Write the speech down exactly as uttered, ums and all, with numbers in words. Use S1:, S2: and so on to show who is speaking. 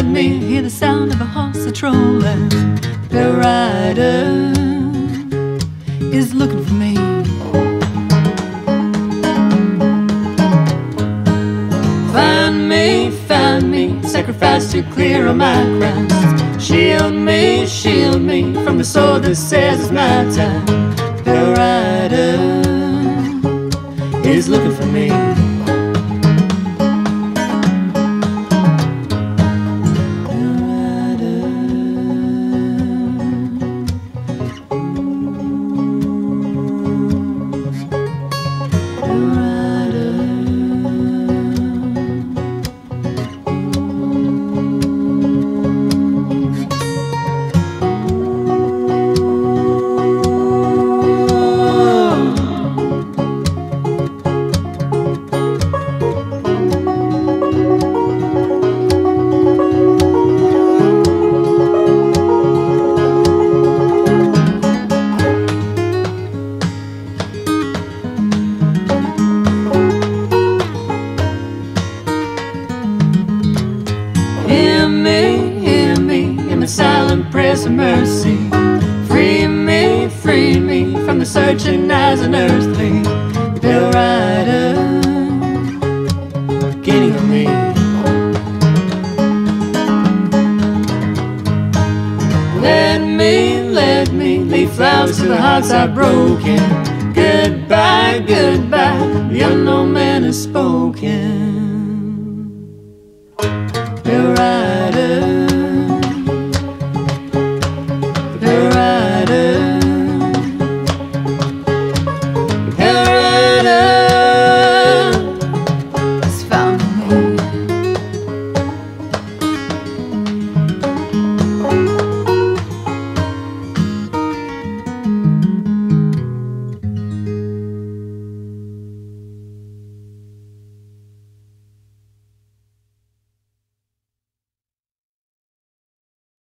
S1: let me hear the sound of a horse a-trolling. The rider is looking for me. Find me, find me, sacrifice to clear all my crimes. Shield me, shield me from the sword that says it's my time. The rider is looking for me. Searching as an earthly bill rider, getting on me. Let me, let me leave flowers to the hearts I've broken. Goodbye, goodbye, the unknown man has spoken.